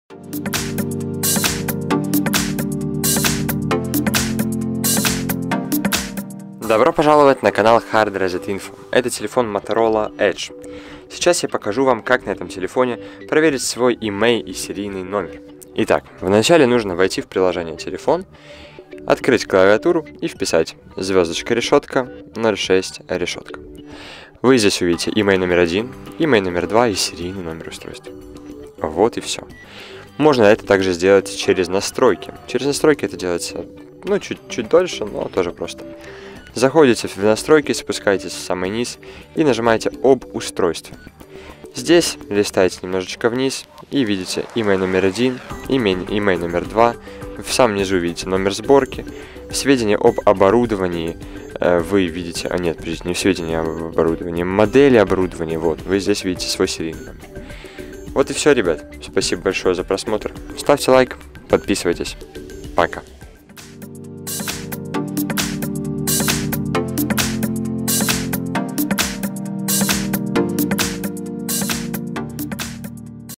Добро пожаловать на канал Hard Reset Info. Это телефон Motorola Edge. Сейчас я покажу вам, как на этом телефоне проверить свой email и серийный номер. Итак, вначале нужно войти в приложение телефон, открыть клавиатуру и вписать звездочка решетка 06 решетка. Вы здесь увидите email номер 1, email номер 2 и серийный номер устройства. Вот и все. Можно это также сделать через настройки. Через настройки это делается, чуть дольше, но тоже просто. Заходите в настройки, спускаетесь в самый низ и нажимаете об устройстве. Здесь листаете немножечко вниз и видите email номер 1, email номер 2. В самом низу видите номер сборки. Сведения об оборудовании вы видите, не сведения об оборудовании, модели оборудования. Вот, вы здесь видите свой серийный номер. Вот и все, ребят. Спасибо большое за просмотр. Ставьте лайк, подписывайтесь. Пока.